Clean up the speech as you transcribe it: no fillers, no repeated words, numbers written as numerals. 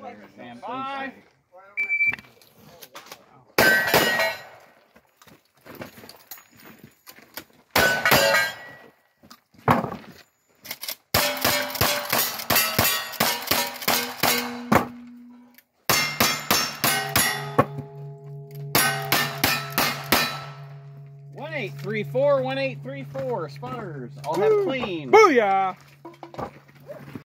Stand by. One 1834, 1834 spotters. I'll have clean. Booyah!